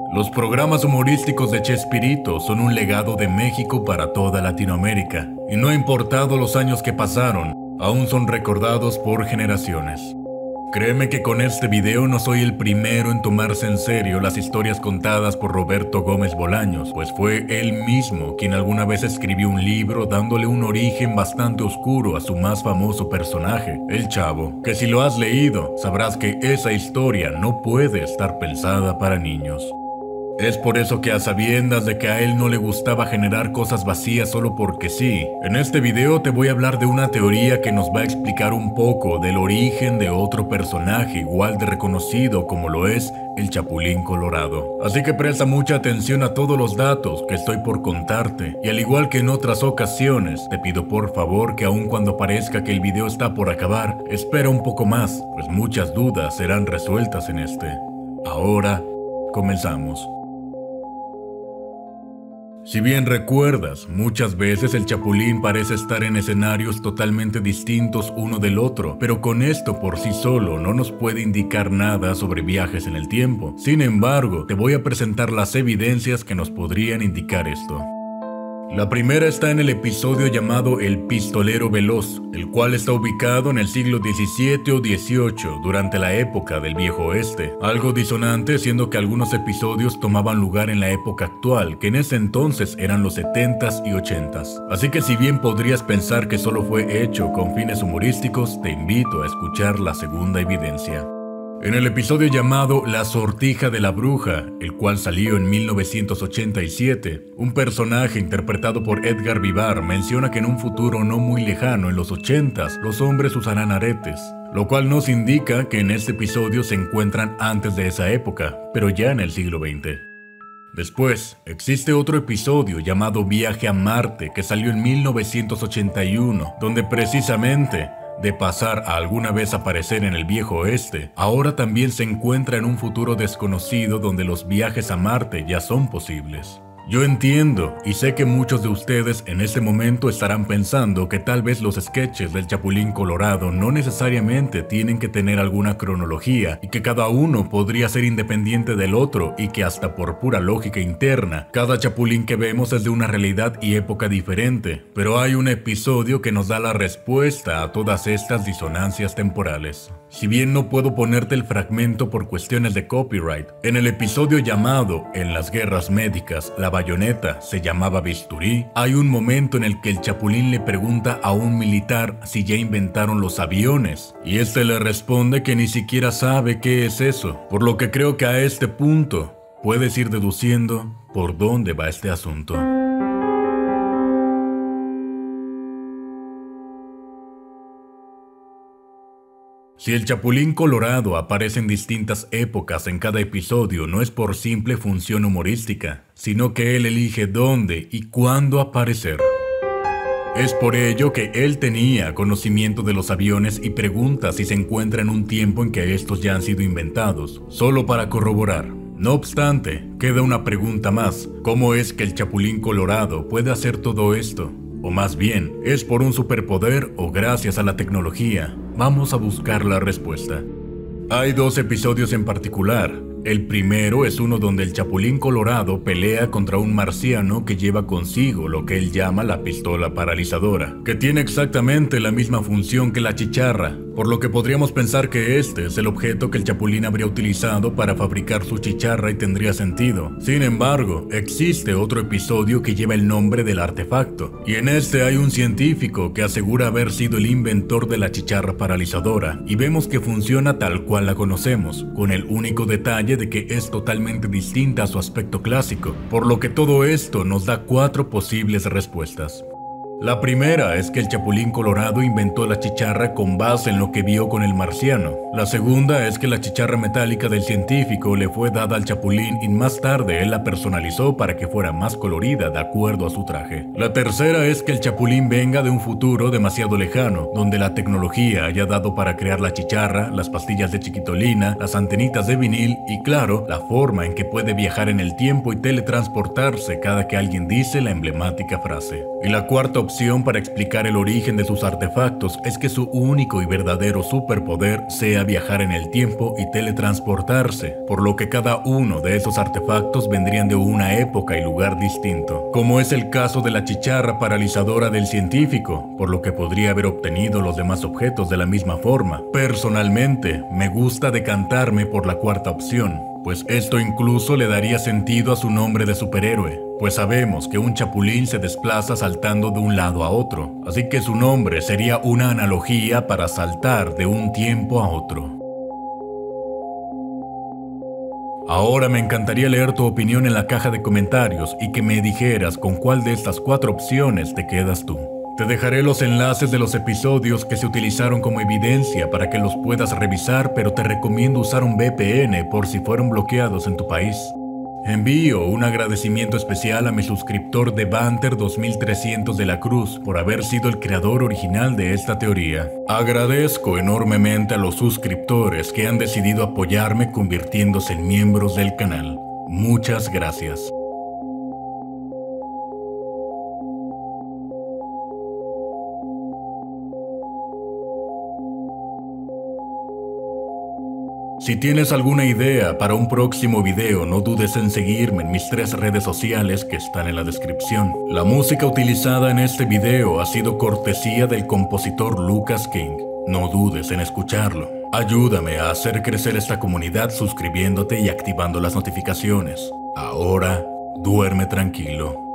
Los programas humorísticos de Chespirito son un legado de México para toda Latinoamérica, y no ha importado los años que pasaron, aún son recordados por generaciones. Créeme que con este video no soy el primero en tomarse en serio las historias contadas por Roberto Gómez Bolaños, pues fue él mismo quien alguna vez escribió un libro dándole un origen bastante oscuro a su más famoso personaje, el Chavo, que si lo has leído, sabrás que esa historia no puede estar pensada para niños. Es por eso que a sabiendas de que a él no le gustaba generar cosas vacías solo porque sí, en este video te voy a hablar de una teoría que nos va a explicar un poco del origen de otro personaje igual de reconocido como lo es el Chapulín Colorado. Así que presta mucha atención a todos los datos que estoy por contarte, y al igual que en otras ocasiones, te pido por favor que aun cuando parezca que el video está por acabar, espera un poco más, pues muchas dudas serán resueltas en este. Ahora, comenzamos. Si bien recuerdas, muchas veces el Chapulín parece estar en escenarios totalmente distintos uno del otro, pero con esto por sí solo no nos puede indicar nada sobre viajes en el tiempo. Sin embargo, te voy a presentar las evidencias que nos podrían indicar esto. La primera está en el episodio llamado El Pistolero Veloz, el cual está ubicado en el siglo XVII o XVIII, durante la época del Viejo Oeste. Algo disonante siendo que algunos episodios tomaban lugar en la época actual, que en ese entonces eran los 70s y 80s. Así que si bien podrías pensar que solo fue hecho con fines humorísticos, te invito a escuchar la segunda evidencia. En el episodio llamado La Sortija de la Bruja, el cual salió en 1987, un personaje interpretado por Edgar Vivar menciona que en un futuro no muy lejano, en los 80s, los hombres usarán aretes, lo cual nos indica que en este episodio se encuentran antes de esa época, pero ya en el siglo XX. Después, existe otro episodio llamado Viaje a Marte que salió en 1981, donde precisamente de pasar a alguna vez aparecer en el Viejo Oeste, ahora también se encuentra en un futuro desconocido donde los viajes a Marte ya son posibles. Yo entiendo y sé que muchos de ustedes en este momento estarán pensando que tal vez los sketches del Chapulín Colorado no necesariamente tienen que tener alguna cronología y que cada uno podría ser independiente del otro y que hasta por pura lógica interna, cada chapulín que vemos es de una realidad y época diferente, pero hay un episodio que nos da la respuesta a todas estas disonancias temporales. Si bien no puedo ponerte el fragmento por cuestiones de copyright, en el episodio llamado En las guerras médicas, la bayoneta se llamaba bisturí, hay un momento en el que el Chapulín le pregunta a un militar si ya inventaron los aviones, y este le responde que ni siquiera sabe qué es eso, por lo que creo que a este punto puedes ir deduciendo por dónde va este asunto. Si el Chapulín Colorado aparece en distintas épocas en cada episodio, no es por simple función humorística, sino que él elige dónde y cuándo aparecer. Es por ello que él tenía conocimiento de los aviones y pregunta si se encuentra en un tiempo en que estos ya han sido inventados, solo para corroborar. No obstante, queda una pregunta más: ¿cómo es que el Chapulín Colorado puede hacer todo esto? O más bien, ¿es por un superpoder o gracias a la tecnología? Vamos a buscar la respuesta. Hay dos episodios en particular. El primero es uno donde el Chapulín Colorado pelea contra un marciano que lleva consigo lo que él llama la pistola paralizadora, que tiene exactamente la misma función que la chicharra, por lo que podríamos pensar que este es el objeto que el Chapulín habría utilizado para fabricar su chicharra y tendría sentido. Sin embargo, existe otro episodio que lleva el nombre del artefacto, y en este hay un científico que asegura haber sido el inventor de la chicharra paralizadora, y vemos que funciona tal cual la conocemos, con el único detalle de que es totalmente distinta a su aspecto clásico, por lo que todo esto nos da 4 posibles respuestas. La primera es que el Chapulín Colorado inventó la chicharra con base en lo que vio con el marciano. La segunda es que la chicharra metálica del científico le fue dada al Chapulín y más tarde él la personalizó para que fuera más colorida de acuerdo a su traje. La tercera es que el Chapulín venga de un futuro demasiado lejano, donde la tecnología haya dado para crear la chicharra, las pastillas de chiquitolina, las antenitas de vinil y claro, la forma en que puede viajar en el tiempo y teletransportarse cada que alguien dice la emblemática frase. Y la cuarta opción opción para explicar el origen de sus artefactos es que su único y verdadero superpoder sea viajar en el tiempo y teletransportarse, por lo que cada uno de esos artefactos vendrían de una época y lugar distinto, como es el caso de la chicharra paralizadora del científico, por lo que podría haber obtenido los demás objetos de la misma forma. Personalmente, me gusta decantarme por la cuarta opción, pues esto incluso le daría sentido a su nombre de superhéroe, pues sabemos que un chapulín se desplaza saltando de un lado a otro, así que su nombre sería una analogía para saltar de un tiempo a otro. Ahora me encantaría leer tu opinión en la caja de comentarios y que me dijeras con cuál de estas 4 opciones te quedas tú. Te dejaré los enlaces de los episodios que se utilizaron como evidencia para que los puedas revisar, pero te recomiendo usar un VPN por si fueron bloqueados en tu país. Envío un agradecimiento especial a mi suscriptor de Banter 2300 de la Cruz por haber sido el creador original de esta teoría. Agradezco enormemente a los suscriptores que han decidido apoyarme convirtiéndose en miembros del canal. Muchas gracias. Si tienes alguna idea para un próximo video, no dudes en seguirme en mis 3 redes sociales que están en la descripción. La música utilizada en este video ha sido cortesía del compositor Lucas King. No dudes en escucharlo. Ayúdame a hacer crecer esta comunidad suscribiéndote y activando las notificaciones. Ahora, duerme tranquilo.